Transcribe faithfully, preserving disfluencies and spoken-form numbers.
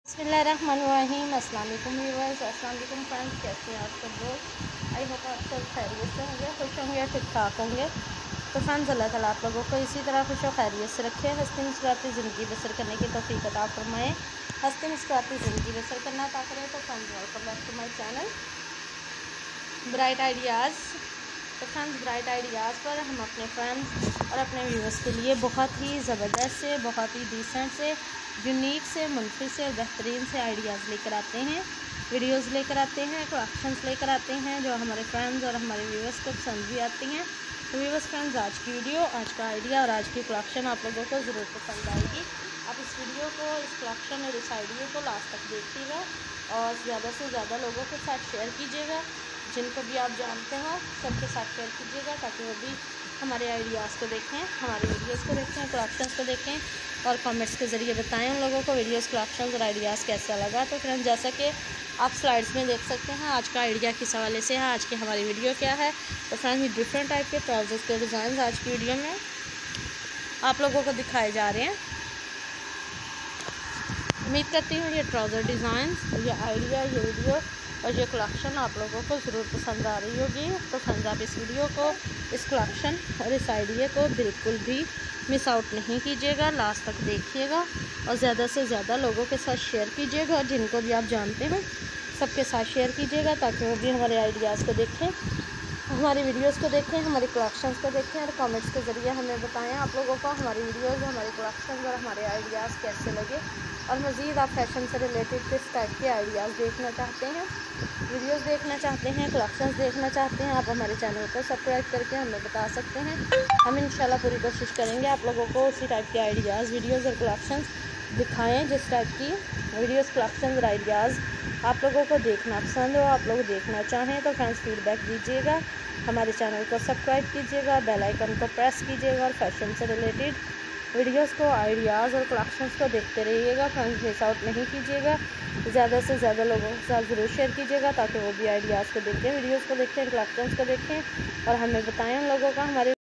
बिस्मिल्लाहिर्रहमानिर्रहीम। अस्सलाम वालेकुम व्यूअर्स, अस्सलाम वालेकुम फ्रेंड्स, कैसे हैं आप सब लोग। आई होप आप सब खैरियत से होंगे, खुश होंगे, ठीक ठाक होंगे। तो फ्रेंड्स, अल्लाह ताला आप लोगों को इसी तरह खुश और खैरियत से रखे, हंसती मुस्कुराती ज़िंदगी बसर करने की तौफीक अता फरमाए। हंसती मुस्कुराती ज़िंदगी बसर करना अता करें। तो friends, welcome back to my channel bright ideas. तो फ्रेंड्स, ब्राइट आइडियाज़ पर हम अपने फ्रेंड्स और अपने व्यूअर्स के लिए बहुत ही ज़बरदस्त से, बहुत ही डिसेंट से, यूनिक से, मुनफी से और बेहतरीन से आइडियाज़ लेकर आते हैं, वीडियोस लेकर आते हैं, कलेक्शंस लेकर आते हैं जो हमारे फ्रेंड्स और हमारे व्यूअर्स को पसंद भी आती हैं। तो व्यूअर्स फ्रेंड्स, आज की वीडियो, आज का आइडिया और आज की कलेक्शन आप लोगों को ज़रूर पसंद आएगी। आप इस वीडियो को, इस कलेक्शन और इस आइडिया को लास्ट तक देखिएगा और ज़्यादा से ज़्यादा लोगों के साथ शेयर कीजिएगा। जिनको भी आप जानते हो सबके साथ शेयर कीजिएगा ताकि वो भी हमारे आइडियाज़ को देखें, हमारे वीडियोस को देखें, कलेक्शंस को देखें और कमेंट्स के ज़रिए बताएं उन लोगों को वीडियोस, कलेक्शंस और आइडियाज़ कैसा लगा। तो फ्रेंड्स, जैसा कि आप स्लाइड्स में देख सकते हैं आज का आइडिया किस हवाले से है, आज की हमारी वीडियो क्या है। तो फ्रेंड्स, डिफरेंट टाइप के ट्राउजर्स के डिज़ाइन आज की वीडियो में आप लोगों को दिखाए जा रहे हैं। उम्मीद करती हूँ ये ट्राउज़र डिज़ाइन, ये आइडिया, ये वीडियो और ये कलेक्शन आप लोगों को ज़रूर पसंद आ रही होगी। तो फ्रेंड्स, आप इस वीडियो को, इस कलेक्शन और इस आइडिया को बिल्कुल भी मिस आउट नहीं कीजिएगा, लास्ट तक देखिएगा और ज़्यादा से ज़्यादा लोगों के साथ शेयर कीजिएगा। जिनको भी आप जानते हैं सबके साथ शेयर कीजिएगा ताकि वो भी हमारे आइडियाज़ को देखें, हमारी वीडियोस को देखें, हमारे कलेक्शंस को देखें और कमेंट्स के ज़रिए हमें बताएं आप लोगों को हमारी वीडियोस, हमारे कलेक्शंस और हमारे आइडियाज़ कैसे लगे। और मज़ीद आप फैशन से रिलेटेड किस टाइप के आइडियाज़ देखना चाहते हैं, वीडियोस देखना चाहते हैं, कलेक्शंस देखना चाहते हैं, आप हमारे चैनल को सब्सक्राइब करके हमें बता सकते हैं। हम इंशाल्लाह पूरी कोशिश करेंगे आप लोगों को उसी टाइप के आइडियाज़, वीडियोस और कलेक्शंस दिखाएं जिस टाइप की वीडियोस, कलेक्शंस और आइडियाज़ आप लोगों को देखना पसंद हो, आप लोग देखना चाहें। तो फ्रेंड्स, फीडबैक दीजिएगा, हमारे चैनल को सब्सक्राइब कीजिएगा, बेल आइकन को प्रेस कीजिएगा और फैशन से रिलेटेड वीडियोस को, आइडियाज़ और कलेक्शंस को देखते रहिएगा। फ्रेंड्स, मिस आउट नहीं कीजिएगा, ज़्यादा से ज़्यादा लोगों के साथ ज़रूर शेयर कीजिएगा ताकि वो भी आइडियाज़ को देखें, वीडियोस को देखें, कलेक्शंस को देखें और हमें बताएं उन लोगों का हमारे